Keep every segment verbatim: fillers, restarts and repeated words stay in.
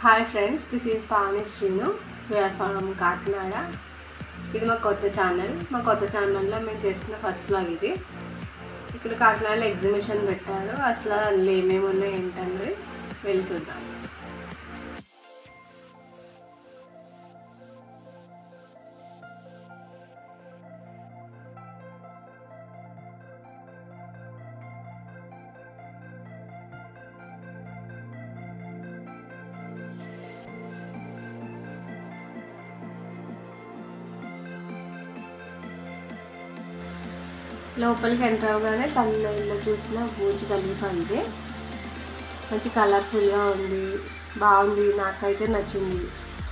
Hi friends, this is Pavani Sreenu. We are from Kakinada. ఇది మా కొత్త channel. మా కొత్త ఛానల్లో మేము చేస్తున్న ఫస్ట్ బ్లాగ్ ఇది. ఇక్కడ కాకినాడలో ఎగ్జిబిషన్ పెట్టారు. అసలు అందులో ఏమేమి ఉన్నాయి ఏంటన్నది వెళ్ళి చూద్దాం. లోపలికి ఎంటర్ అవ్వగానే తమిళనాడులో చూసిన బూజ్ ఖలీఫా ఇది. మంచి కలర్ఫుల్గా ఉంది, బాగుంది, నాకైతే నచ్చింది.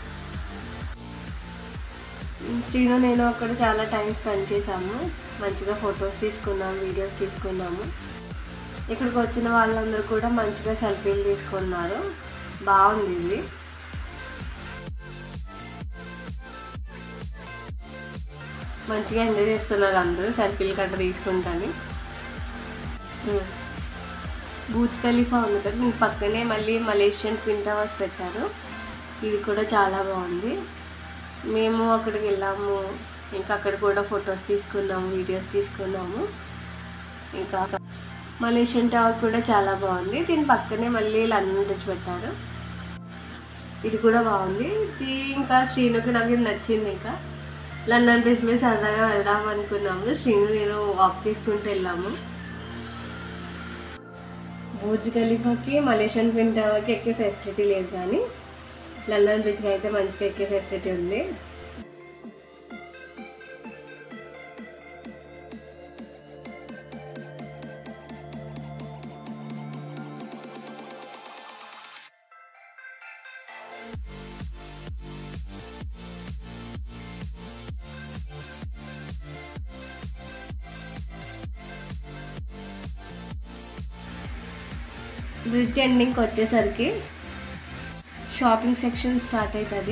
శ్రీను నేను అక్కడ చాలా టైం స్పెండ్ చేసాము, మంచిగా ఫొటోస్ తీసుకున్నాము, వీడియోస్ తీసుకున్నాము. ఇక్కడికి వచ్చిన వాళ్ళందరూ కూడా మంచిగా సెల్ఫీలు తీసుకున్నారు. బాగుంది ఇది. మంచిగా ఎంజాయ్ చేస్తున్నారు అందరూ సెల్ఫీలు కట్ట తీసుకుంటాను. బూజ్ ఖలీఫా ఉంది కదా, దీని పక్కనే మళ్ళీ మలేషియన్ ట్విన్ టవర్స్ పెట్టారు. ఇది కూడా చాలా బాగుంది. మేము అక్కడికి వెళ్ళాము, ఇంకా అక్కడ కూడా ఫొటోస్ తీసుకున్నాము, వీడియోస్ తీసుకున్నాము. ఇంకా మలేషియన్ టవర్ కూడా చాలా బాగుంది. దీని పక్కనే మళ్ళీ లండన్ బ్రిడ్జ్ పెట్టారు. ఇది కూడా బాగుంది. ఇది ఇంకా శ్రీనుకి నాకు ఇది నచ్చింది. ఇంకా లండన్ బ్రిడ్జ్ మీద సరదాగా వెళ్దాం అనుకున్నాము. శ్రీను నేను వాక్ చేసుకుంటూ వెళ్ళాము. బూజ్ ఖలీఫాకి మలేషియన్ ట్విన్ టవర్కి ఎక్కే ఫెసిలిటీ లేదు, కానీ లండన్ బ్రిడ్జ్కి అయితే మంచిగా ఎక్కే ఫెసిలిటీ ఉంది. బ్రిడ్జ్ ఎండింగ్కి వచ్చేసరికి షాపింగ్ సెక్షన్ స్టార్ట్ అవుతుంది.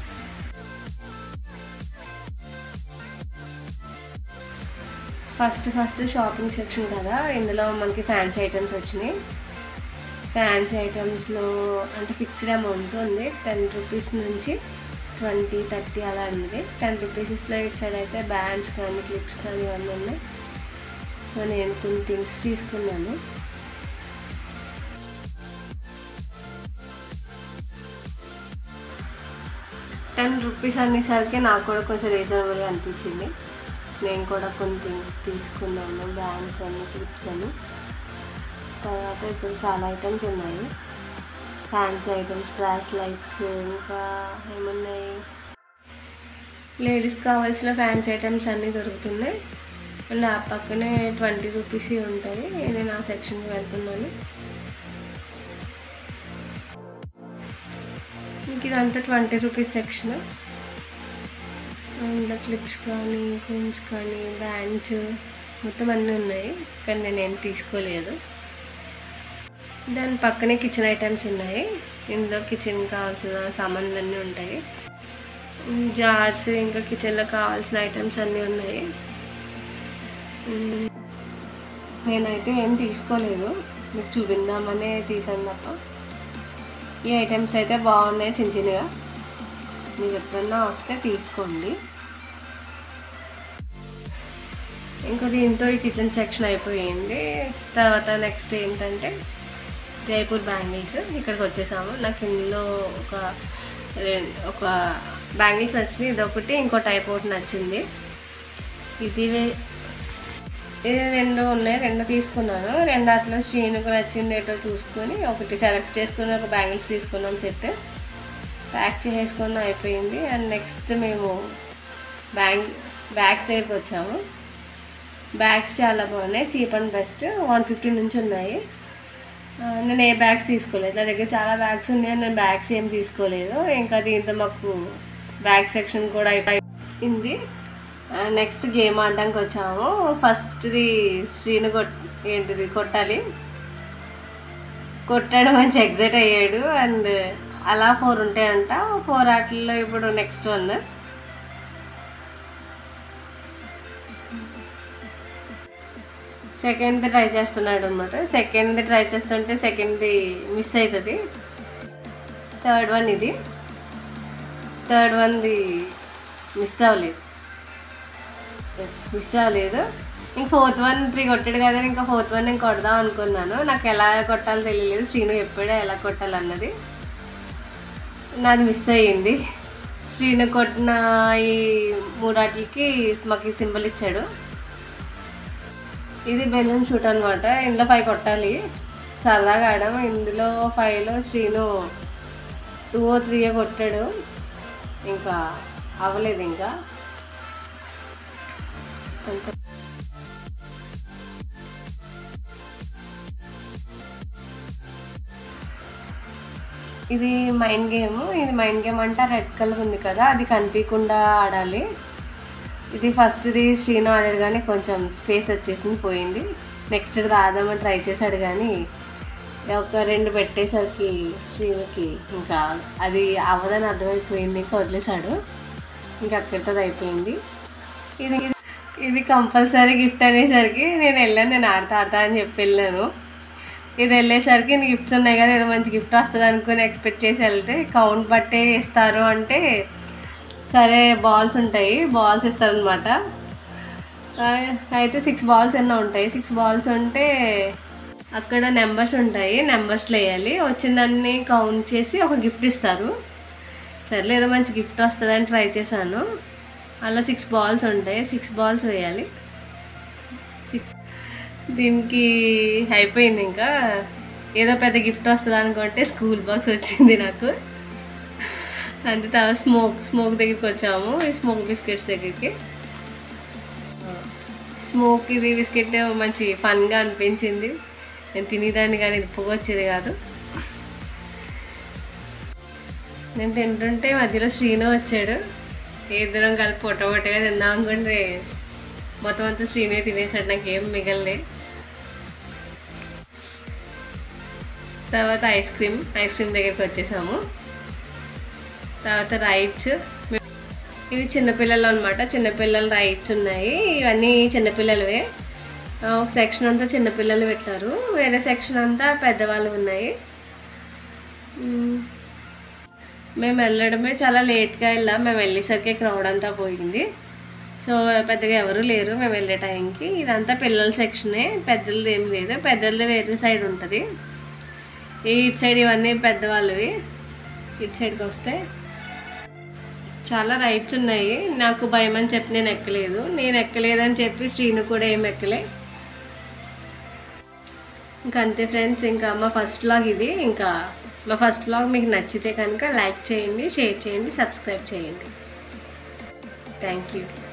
ఫస్ట్ ఫస్ట్ షాపింగ్ సెక్షన్ కదా, ఇందులో మనకి ఫ్యాన్సీ ఐటమ్స్ వచ్చినాయి. ఫ్యాన్సీ ఐటమ్స్లో అంటే ఫిక్స్డ్ అమౌంట్ ఉంది, టెన్ రూపీస్ నుంచి ట్వంటీ థర్టీ అలా ఉంది. టెన్ రూపీస్లో ఇటు సైడ్ అయితే బ్యాండ్స్ కానీ క్లిప్స్ కానీ ఇవన్నీ ఉన్నాయి. సో నేను కొన్ని థింగ్స్ తీసుకున్నాను. టెన్ రూపీస్ అనేసరికి నాకు కూడా కొంచెం రీజనబుల్గా అనిపించింది. నేను కూడా కొన్ని థింగ్స్ తీసుకున్నాను, బ్యాండ్స్ అని క్లిప్స్ అని. తర్వాత ఇప్పుడు చాలా ఐటమ్స్ ఉన్నాయి, ఫ్యాన్సీ ఐటమ్స్, ఫ్లాష్ లైట్స్, ఇంకా ఏమున్నాయి, లేడీస్కి కావాల్సిన ఫ్యాన్సీ ఐటమ్స్ అన్నీ దొరుకుతున్నాయి. అండ్ ఆ పక్కనే ట్వంటీ రూపీస్ ఉంటాయి. నేను ఆ సెక్షన్కి వెళ్తున్నాను. ఇంక ఇదంతా twenty rupees section. And clips కానీ ఫిల్మ్స్ కానీ బ్యాండ్స్ మొత్తం అన్నీ ఉన్నాయి, కానీ నేను ఏం తీసుకోలేదు. దాని పక్కనే కిచెన్ ఐటమ్స్ ఉన్నాయి. ఇందులో కిచెన్ కావాల్సిన సామాన్లు అన్నీ ఉంటాయి. జార్స్, ఇంకా కిచెన్లో కావాల్సిన ఐటమ్స్ అన్నీ ఉన్నాయి. నేనైతే ఏం తీసుకోలేదు, మీకు చూపిందామనే తీసాను తప్ప. ఈ ఐటమ్స్ అయితే బాగున్నాయి చిన్న చిన్నగా, మీరు ఎప్పుడన్నా వస్తే తీసుకోండి. ఇంకా దీంతో ఈ కిచెన్ సెక్షన్ అయిపోయింది. తర్వాత నెక్స్ట్ ఏంటంటే జైపూర్ బ్యాంగిల్స్. ఇక్కడికి వచ్చేసాము. నాకు ఇందులో ఒక ఒక బ్యాంగిల్స్ వచ్చినాయి, ఇదొకటి, ఇంకో టైప్ ఒకటి నచ్చింది. ఇది ఇది రెండు ఉన్నాయి, రెండు తీసుకున్నాను. రెండాట్లో శ్రీనుకు నచ్చింది ఏటో చూసుకొని ఒకటి సెలెక్ట్ చేసుకుని ఒక బ్యాంగిల్స్ తీసుకున్నాం. సెట్ ప్యాక్ చేసుకుని అయిపోయింది. అండ్ నెక్స్ట్ మేము బ్యాంగ్ బ్యాగ్స్ దగ్గరికి వచ్చాము. బ్యాగ్స్ చాలా బాగున్నాయి, cheap and best. One fifty నుంచి ఉన్నాయి. నేను ఏ బ్యాగ్స్ తీసుకోలేదు, నా దగ్గర చాలా బ్యాగ్స్ ఉన్నాయి, నేను బ్యాగ్స్ ఏం తీసుకోలేదు. ఇంకా దీంతో మాకు బ్యాగ్ సెక్షన్ కూడా అయిపోయింది. నెక్స్ట్ గేమ్ ఆడడానికి వచ్చాము. ఫస్ట్ది శ్రీను కొట్ ఏంటిది కొట్టాలి, కొట్టాడు, మంచి ఎగ్జైట్ అయ్యాడు. అండ్ అలా ఫోర్ ఉంటాయంట. ఫోర్ ఆటల్లో ఇప్పుడు నెక్స్ట్ వన్ సెకండ్ది ట్రై చేస్తున్నాడు అనమాట. సెకండ్ది ట్రై చేస్తుంటే సెకండ్ది మిస్ అవుతుంది. థర్డ్ వన్ ఇది, థర్డ్ వన్ది మిస్ అవ్వలేదు. ఎస్ మిస్ అవ్వలేదు. ఇంక ఫోర్త్ వన్ త్రీ కొట్టాడు కదా, ఇంకా ఫోర్త్ వన్ నేను కొడదాం అనుకున్నాను. నాకు ఎలా కొట్టాలో తెలియలేదు, శ్రీను ఎప్పుడే ఎలా కొట్టాలన్నది. నాది మిస్ అయ్యింది. శ్రీను కొట్టిన ఈ మూడాటికి మాకు సింబల్ ఇచ్చాడు. ఇది బెలూన్ షూట్ అనమాట. ఇందులో ఫైవ్ కొట్టాలి, సరదాగా ఆడాం. ఇందులో ఫైవ్లో శ్రీను టూ ఓ త్రీ కొట్టాడు, ఇంకా అవ్వలేదు. ఇంకా ఇది మైండ్ గేమ్. ఇది మైండ్ గేమ్ అంటే రెడ్ కలర్ ఉంది కదా, అది కనిపించకుండా ఆడాలి. ఇది ఫస్ట్ది శ్రీను ఆడాడు కానీ కొంచెం స్పేస్ వచ్చేసింది, పోయింది. నెక్స్ట్ రాదామని ట్రై చేశాడు కానీ ఒక రెండు పెట్టేసరికి శ్రీనుకి ఇంకా అది అవ్వదని అర్థమైపోయింది, ఇంకా వదిలేశాడు. ఇంకా అక్కడితో అయిపోయింది. ఇది ఇది కంపల్సరీ గిఫ్ట్ అనేసరికి నేను వెళ్ళాను, నేను ఆడతా ఆడతా అని చెప్పి వెళ్ళాను. ఇది వెళ్ళేసరికి నేను గిఫ్ట్స్ ఉన్నాయి కదా, ఏదో మంచి గిఫ్ట్ వస్తుంది అనుకుని ఎక్స్పెక్ట్ చేసి వెళ్తే కౌంట్ బట్టే ఇస్తారు అంటే, సరే బాల్స్ ఉంటాయి, బాల్స్ ఇస్తారనమాట. అయితే సిక్స్ బాల్స్ ఎన్నో ఉంటాయి. సిక్స్ బాల్స్ ఉంటే అక్కడ నెంబర్స్ ఉంటాయి, నెంబర్స్లో వేయాలి. వచ్చిందాన్ని కౌంట్ చేసి ఒక గిఫ్ట్ ఇస్తారు. సరే ఏదో మంచి గిఫ్ట్ వస్తుందని ట్రై చేశాను. అలా సిక్స్ బాల్స్ ఉంటాయి, సిక్స్ బాల్స్ వేయాలి. సిక్స్ దీనికి అయిపోయింది. ఇంకా ఏదో పెద్ద గిఫ్ట్ వస్తుంది అనుకుంటే స్కూల్ బాక్స్ వచ్చింది నాకు. అంతే తర్వాత స్మోక్ స్మోక్ దగ్గరికి వచ్చాము, ఈ స్మోక్ బిస్కెట్స్ దగ్గరికి. స్మోక్ ఇది బిస్కెట్ మంచి ఫన్గా అనిపించింది. నేను తినేదాన్ని కానీ ఇది పొగ వచ్చేది కాదు. నేను తింటుంటే మధ్యలో శ్రీను వచ్చాడు. ఇద్దరం కలిపి పొట్ట పొట్టగా తిందాం అనుకుంటే మొత్తం అంతా శ్రీనే తినేసాడు, నాకేం మిగలలే. తర్వాత ఐస్ క్రీమ్ ఐస్ క్రీమ్ దగ్గరికి వచ్చేసాము. తర్వాత రైడ్స్, ఇవి చిన్నపిల్లలు అనమాట. చిన్నపిల్లల రైడ్స్ ఉన్నాయి, ఇవన్నీ చిన్నపిల్లలవే. ఒక సెక్షన్ అంతా చిన్నపిల్లలు పెట్టారు, వేరే సెక్షన్ అంతా పెద్దవాళ్ళు ఉన్నాయి. మేము వెళ్ళడమే చాలా లేట్గా వెళ్ళాం. మేము వెళ్ళేసరికి క్రౌడ్ అంతా పోయింది, సో పెద్దగా ఎవరు లేరు మేము వెళ్ళే టైంకి. ఇదంతా పిల్లల సెక్షనే, పెద్దలది ఏం లేదు. పెద్దలది వేరే సైడ్ ఉంటుంది. ఇటు సైడ్ ఇవన్నీ పెద్దవాళ్ళవి. ఇటు సైడ్కి వస్తే చాలా రైడ్స్ ఉన్నాయి. నాకు భయం అని చెప్పి నేను ఎక్కలేదు. నేను ఎక్కలేదని చెప్పి శ్రీను కూడా ఏం ఎక్కలే. ఇంకా అంతే ఫ్రెండ్స్, ఇంకా మా ఫస్ట్ వ్లాగ్ ఇది. ఇంకా మా ఫస్ట్ వ్లాగ్ మీకు నచ్చితే కనుక లైక్ చేయండి, షేర్ చేయండి, సబ్స్క్రైబ్ చేయండి. Thank you.